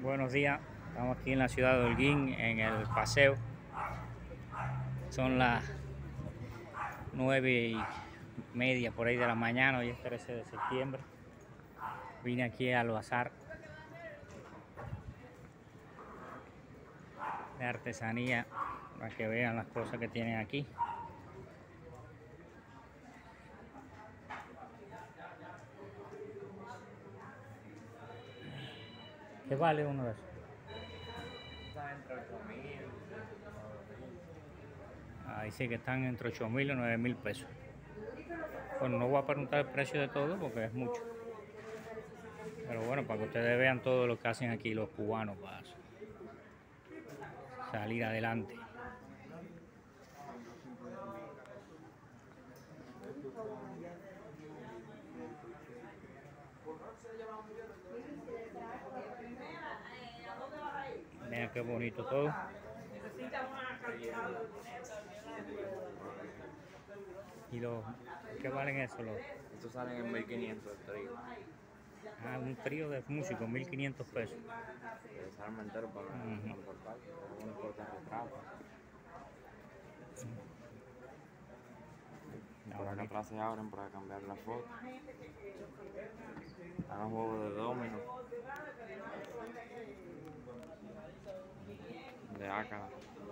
Buenos días, estamos aquí en la ciudad de Holguín, en el paseo. Son las 9:30 por ahí de la mañana, hoy es 13 de septiembre. Vine aquí al bazar de artesanía para que vean las cosas que tienen aquí. ¿Qué vale uno de esos? Está entre 8.000, 9.000. Dice que están entre 8.000 y 9.000 pesos. Bueno, no voy a preguntar el precio de todo porque es mucho. Pero bueno, para que ustedes vean todo lo que hacen aquí los cubanos para salir adelante. Vean qué bonito todo. ¿Y qué valen eso? Estos salen en 1.500 el trío. Un trío de músicos, 1.500 pesos. El desarme entero para transportar. No importa el retrato. Por acá atrás se abren para cambiar la foto. Están los juegos de domino. De ácana.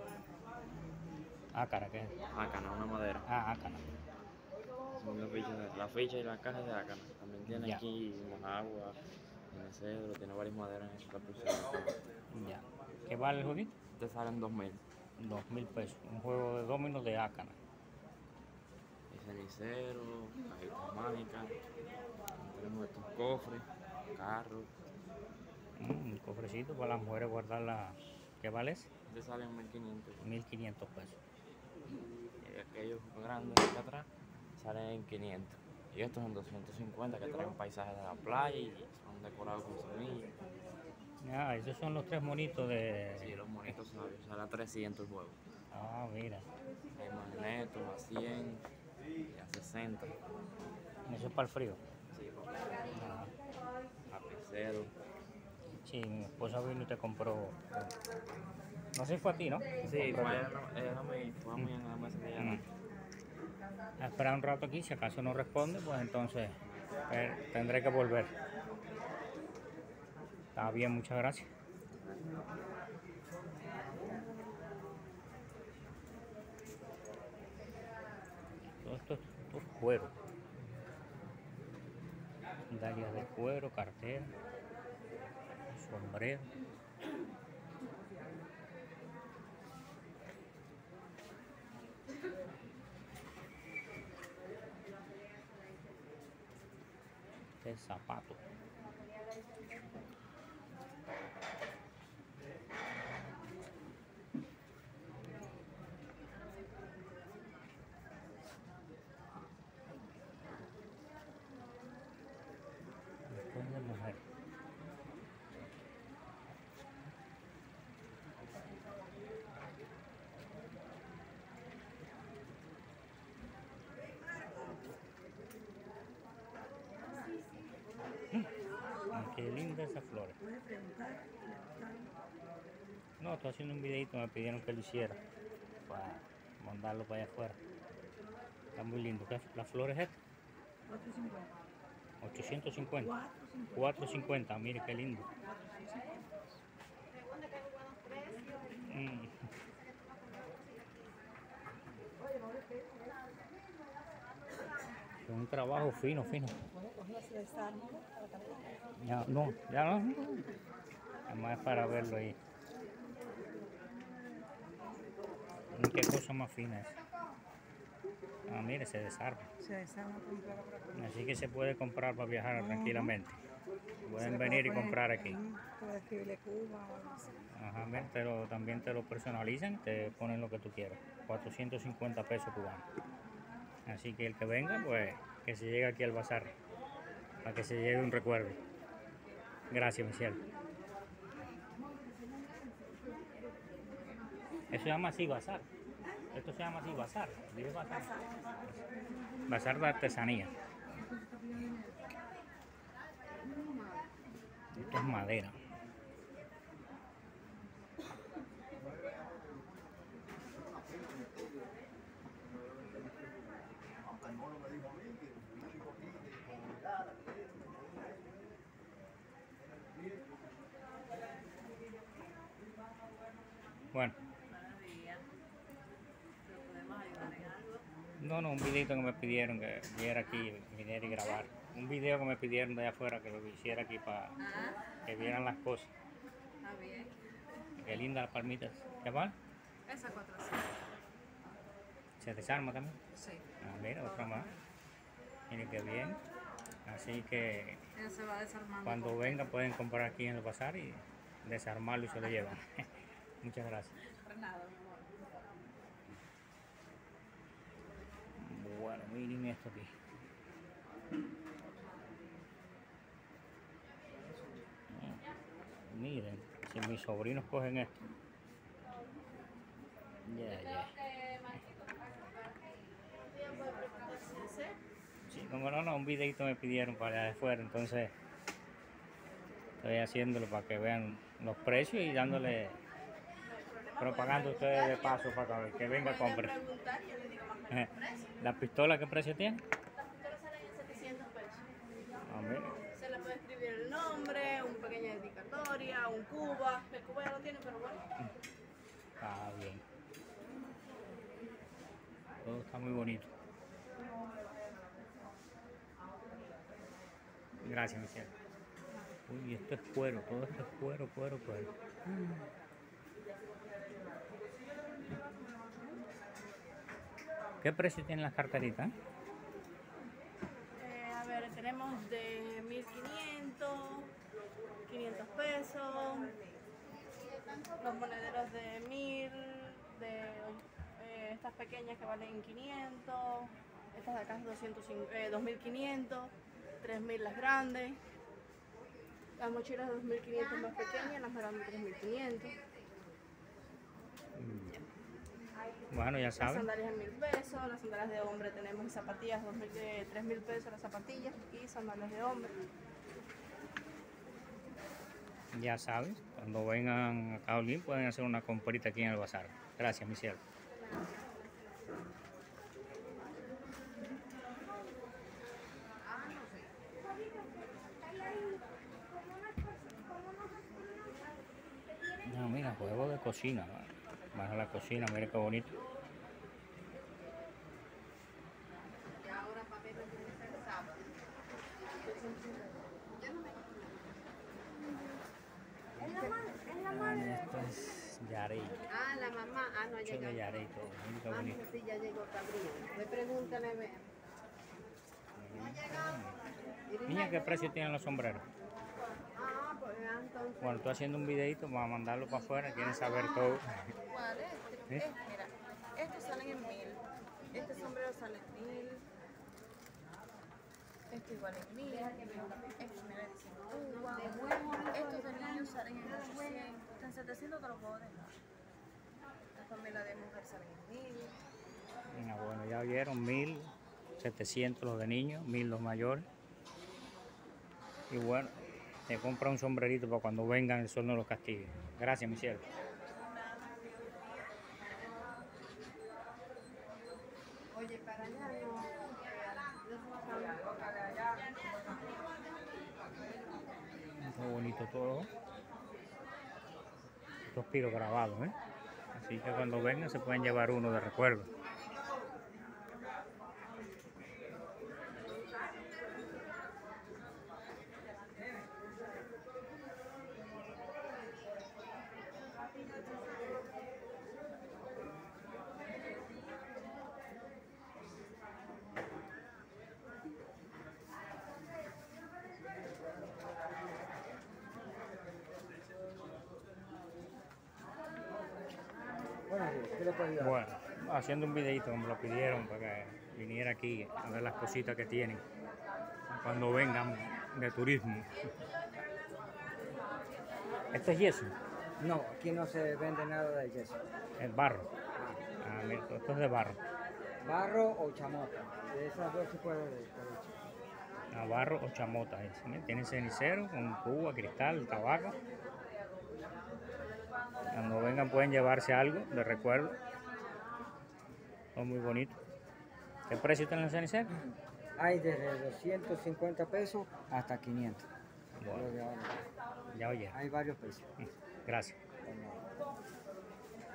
Ácara, ¿qué es? Ácana, una madera. Ácara. Son la ficha y las cajas de ácana. También tiene Ya. aquí agua, tiene cedro, tiene varias maderas en esta pulsera. Ya. ¿Qué vale el jueguito? Te salen 2.000. 2.000 pesos. Un juego de dominos de ácana. Y cenicero, cajitas mágicas. Tenemos estos cofres, carros. Un cofrecito para las mujeres guardarla. ¿Qué vale ese? Te salen 1.500. 1.500 pesos. Y aquellos grandes de acá atrás salen en 500. Y estos en 250 que traen paisajes de la playa y son decorados con semillas. Esos son los tres monitos de... Sí, los monitos sabios, sale a 300 el juego. Mira. Hay magnetos a 100 y a 60. Eso es para el frío. Sí, lapicero. Sí, mi esposa vino y te compró. No sé si fue a ti, ¿no? Sí, fue a mí en la mesa de ella. A esperar un rato aquí, si acaso no responde, pues entonces tendré que volver. Está bien, muchas gracias. Todo esto es cuero. Sandalias de cuero, cartera, sombrero. Este es zapato. Después de mujer. Qué linda esas flores. No, estoy haciendo un videito, me pidieron que lo hiciera para mandarlo para allá afuera. Está muy lindo. ¿Las flores estas? 850. 450, mire qué lindo. Es un trabajo fino. Ya no. Además es para verlo ahí. Qué cosa más fina es. Mire, se desarma. Así que se puede comprar para viajar tranquilamente. Pueden venir y comprar aquí. Puedes escribirle Cuba o algo así. Ajá, pero también te lo personalizan, te ponen lo que tú quieras. 450 pesos cubanos. Así que el que venga, pues que se llegue aquí al bazar, para que se lleve un recuerdo. Gracias, Michelle. Eso se llama así, bazar. Esto se llama así, bazar. Dije bazar. Bazar de artesanía. Esto es madera. Bueno, Buenos días. ¿Lo podemos ayudar en algo? no, un videito que me pidieron que viniera y grabar. Un video que me pidieron de allá afuera que lo hiciera aquí para Ah, que vieran las cosas. está bien. Qué linda las palmitas. ¿Qué vale? Esa 400. Se desarma también. Sí. Ah, mira, otra más. Miren qué bien. Así que Ella se va desarmando. cuando poco. vengan pueden comprar aquí en el bazar y desarmarlo y se lo llevan. Muchas gracias. Por nada, mi amor. Bueno, miren esto aquí. Miren, si mis sobrinos cogen esto. Ya. Sí, como no, un videito me pidieron para allá de fuera, entonces estoy haciéndolo para que vean los precios y dándole propaganda a ustedes de paso para que venga a comprar. Preguntar, yo le digo más o menos el precio. ¿La pistola qué precio tiene? Las pistolas salen en 700 pesos. A ver, Se le puede escribir el nombre, una pequeña dedicatoria, un Cuba. El Cuba ya lo tiene, pero bueno. está bien. Todo está muy bonito. Gracias, Michelle. Uy, esto es cuero, todo esto es cuero. ¿Qué precio tienen las carteritas? A ver, tenemos de 1500, 500 pesos, los monederos de 1000, de estas pequeñas que valen 500, estas de acá es 2500, 3000 las grandes, las mochilas de 2500 más pequeñas, las más grandes 3500. Bueno, ya Las saben. sandalias en 1000 pesos, las sandalias de hombre tenemos y zapatillas 3000 pesos las zapatillas y sandalias de hombre. Ya sabes, cuando vengan a Caolín pueden hacer una comprita aquí en el bazar. Gracias, Michelle. No, mira, juego de cocina. Vas a la cocina, mira qué bonito. Esto es Yarey, Ah, la mamá. Ah, no ha mucho de llegado. Yarey todo. Mira qué Ah, bonito. sí, ya llegó Cabrina. Me pregúntale, ve. Niña, ¿qué precio tienen los sombreros? Ah, pues entonces. Bueno, estoy haciendo un videito para mandarlo para afuera, quieren saber todo. ¿Cuál es? ¿Eh? Mira, estos salen en 1000. Este sombrero sale en 1000. Este igual en 1000. Este mira dicen Cuba. Estos de niños salen en 800. Hasta en 700 te los puedo dejar. La familia de mujer salen en 1000. Mira, bueno, ya vieron 1700 los de niños, 1000 los mayores. Y bueno, te compra un sombrerito para cuando vengan el sol no los castigue. Gracias, Michelle. Oye, para allá no. Qué bonito todo. Estos piros grabados, ¿eh? Así que cuando vengan se pueden llevar uno de recuerdo. Bueno, haciendo un videito, me lo pidieron para que viniera aquí a ver las cositas que tienen cuando vengan de turismo. ¿Esto es yeso? No, aquí no se vende nada de yeso. Es barro. Ah, mira, esto es de barro. Barro o chamota. De esas dos se puede producir. A barro o chamota. Mira, tienen cenicero con cuba, cristal, tabaco. Cuando vengan pueden llevarse algo de recuerdo. Son muy bonitos. ¿Qué precio tienen los ceniceros? Hay desde 250 pesos hasta 500. Bueno, Lo de ahora. ya oye. Hay varios precios. Gracias. Por nada.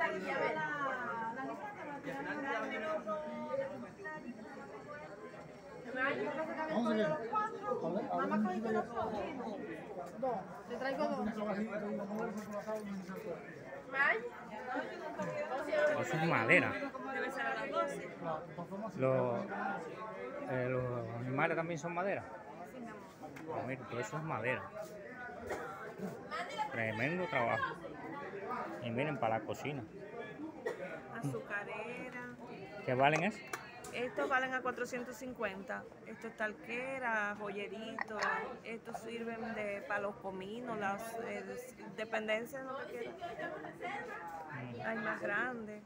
Te traigo dos. Eso es madera. Debe ser a las 12. Los animales también son madera. Sí, mi amor. Ah, mira, todo eso es madera. Tremendo trabajo. Y miren, para la cocina. Azucarera. ¿Qué valen eso? Estos valen a 450. Esto es talquera, joyerito. Estos sirven para los cominos, las dependencias, lo que quieran. Hay más grandes.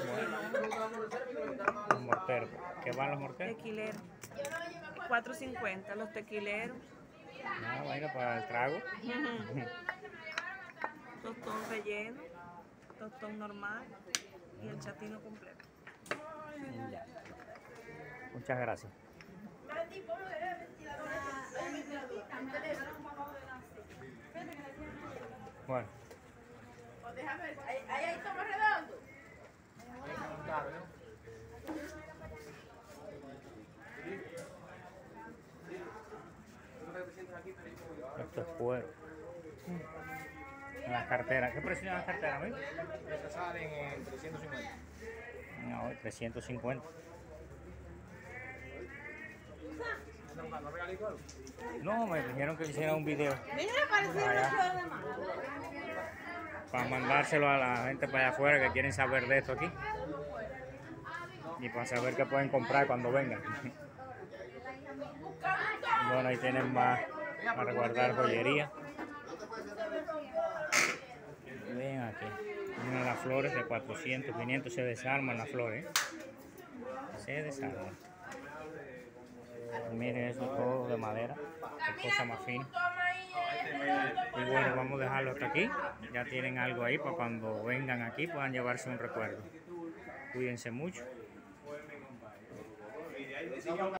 Los morteros. ¿Qué van los morteros? Tequileros. 450. Los tequileros. Ah, bueno, para el trago. Tostón relleno. Tostón normal. Y el chatino completo. Ya. Muchas gracias. Bueno. Ahí estamos redondos. Esto es cuero. En las carteras. ¿Qué precio tienen las carteras, amigo? Estas salen en 350. No, 350. No, me dijeron que le hiciera un video. Para mandárselo a la gente para allá afuera que quieren saber de esto aquí. Y para saber qué pueden comprar cuando vengan. Bueno, ahí tienen más para guardar joyería. Ven aquí. Miren las flores de 400, 500 se desarman las flores. Se desarman. Miren eso todo de madera. Qué cosa más fina. Y bueno, vamos a dejarlo hasta aquí. Ya tienen algo ahí para cuando vengan aquí puedan llevarse un recuerdo. Cuídense mucho.